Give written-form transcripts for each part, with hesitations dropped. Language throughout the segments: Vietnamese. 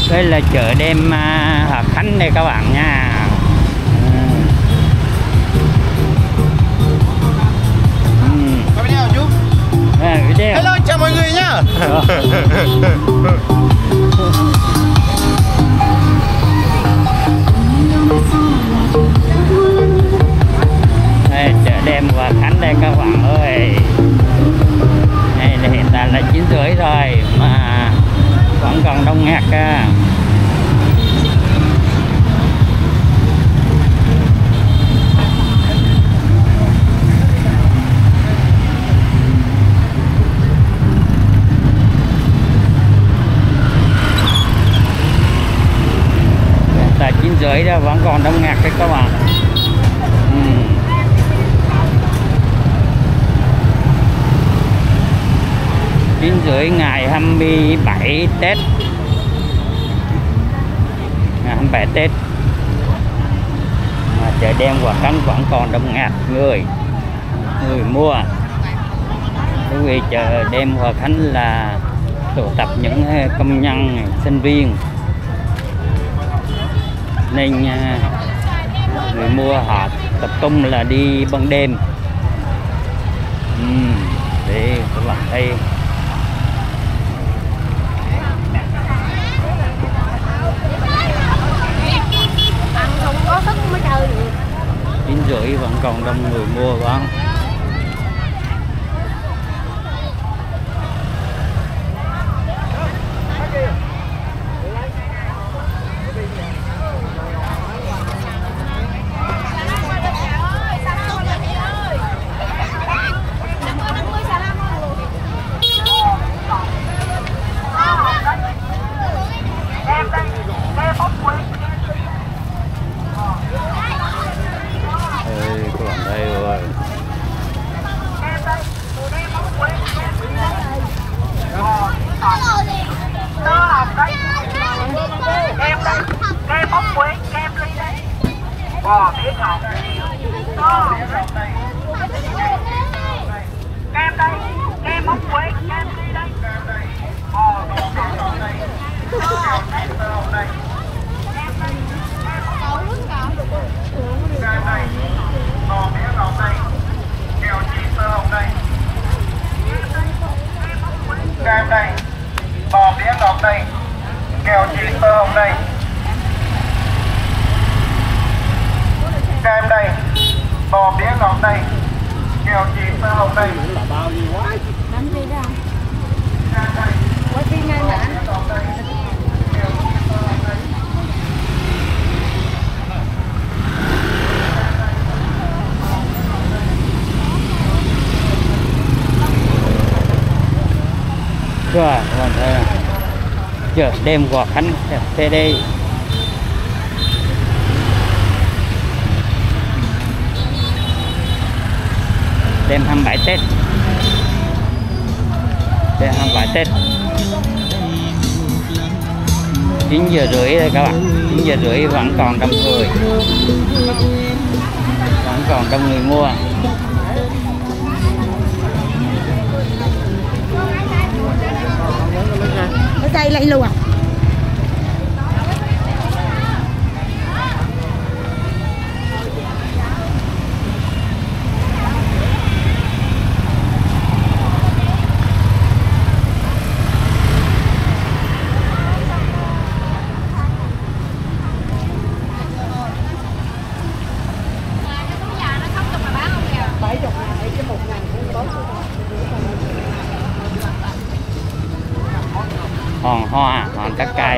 Đây là chợ đêm Hòa Khánh đây các bạn nha. Hello, chào mọi người nhá. Đây, chợ đêm Hòa Khánh đây các bạn ơi. Đây là hiện tại là 9:30 rồi mà vẫn còn đông nghẹt á. Tại 9:30 đó vẫn còn đông nghẹt đấy các bạn. 9:30 ngày 27 Tết. Ngày 27 Tết mà chợ đêm Hòa Khánh vẫn còn đông nghẹt người mua. Bởi vì chợ đêm Hòa Khánh là tụ tập những công nhân, sinh viên nên người mua họ tập trung là đi ban đêm. Để các bạn thấy có sức mới chơi được. 9:30 vẫn còn đông người mua vẫn. Các bạn đây rồi. Kem bóng quế, kem ly đây. Bò tía ngọt. Kem đây, kem bóng quế, kem ly đây. Bò tía ngọt đây. Kem đây. Kem đây, bò tía ngọt đây. Kẹo cheese tơ hồng đây. Kem đây, bò tía ngọt đây. Kẹo cheese tơ hồng đây. Kem đây, bò bía ngọt đây, kẹo cheese tơ hồng đây. Làm gì đó? Quá chi nhanh hả? Rồi, các bạn thấy chợ đêm Hòa Khánh thế đây. Đêm 27 Tết. Đêm 27 Tết. 9:30 đây các bạn. 9:30 vẫn còn đông người. Vẫn còn đông người mua. Ở đây lại luôn à? Hòn hoa, hòn trái cây.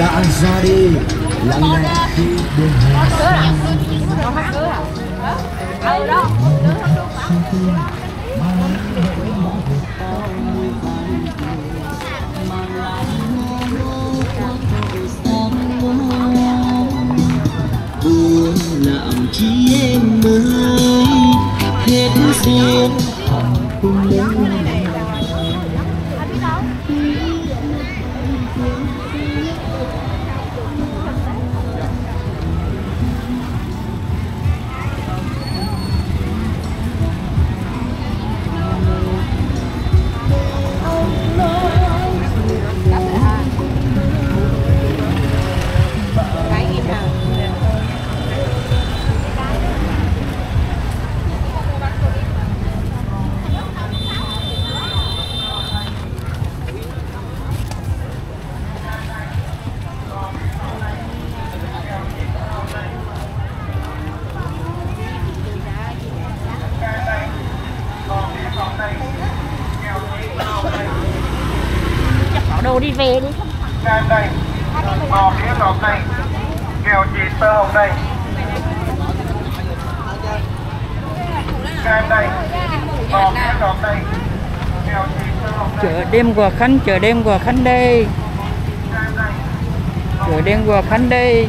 đã ra đi lặng lẽ khi đường hè xa. buồn làm chi em mới hết duyên cùng đến đồ đi về đi. Ngang đây, bò phía lọt đây, kèo chị tơ hồng đây. Ngang đây, bò phía lọt đây, kèo chị tơ hồng đây. Chợ đêm Hòa Khánh, chợ đêm Hòa Khánh đây. Chợ đêm Hòa Khánh đây.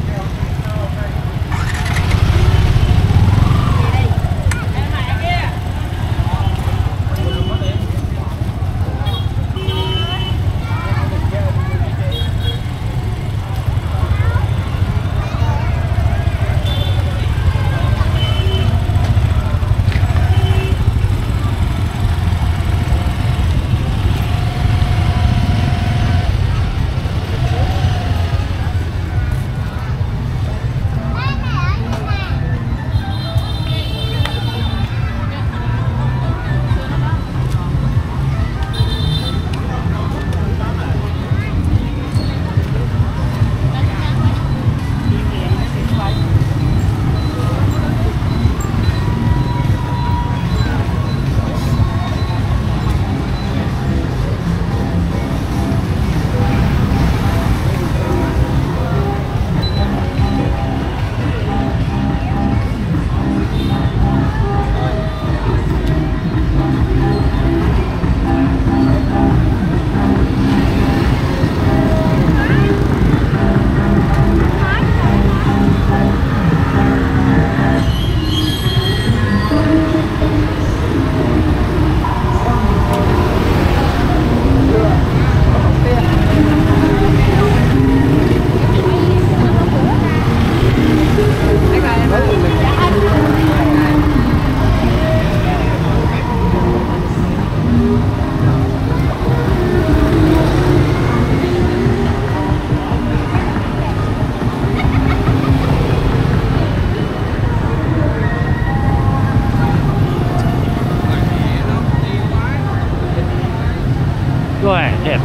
Rồi, đẹp.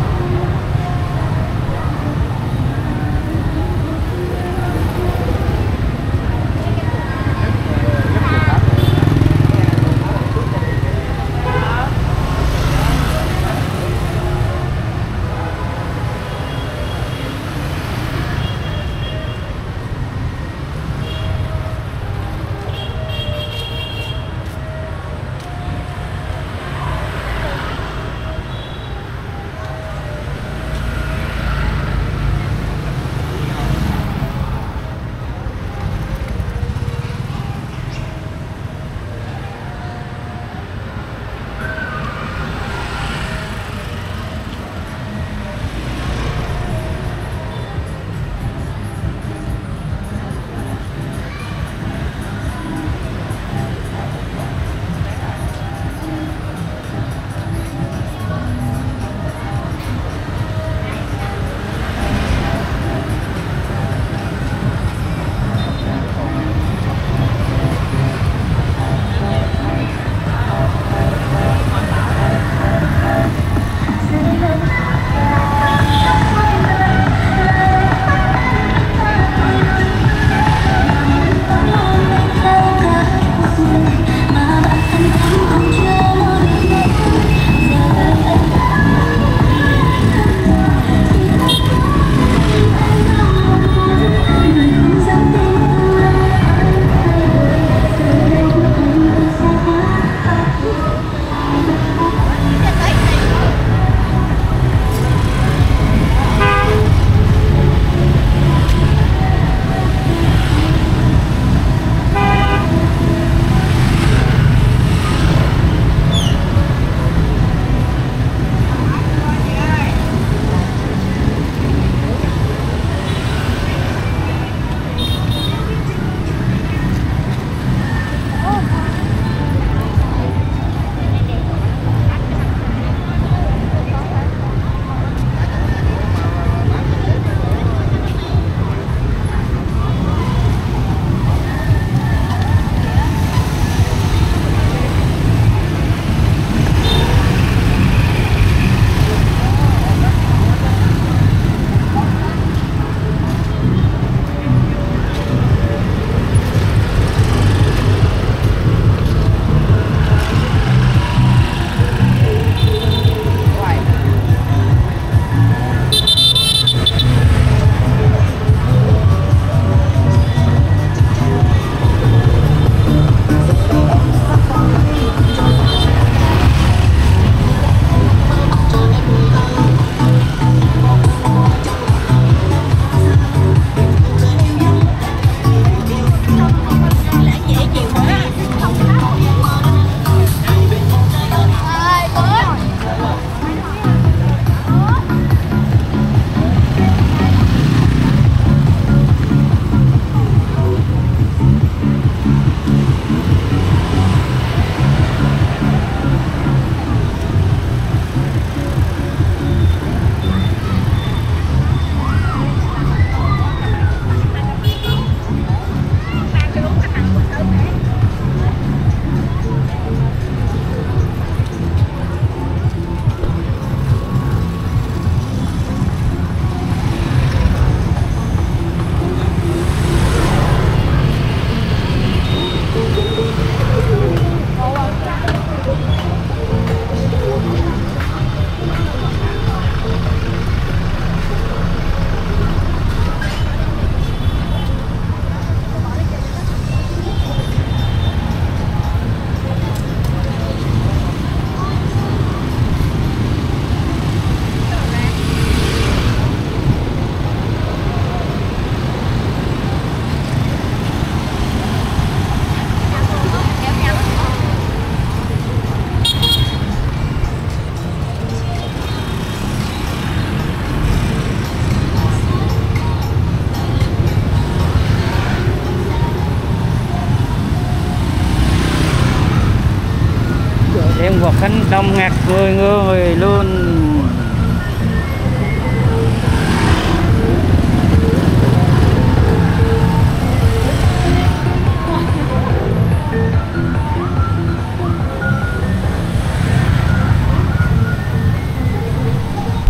Hòa Khánh đông nghẹt người luôn.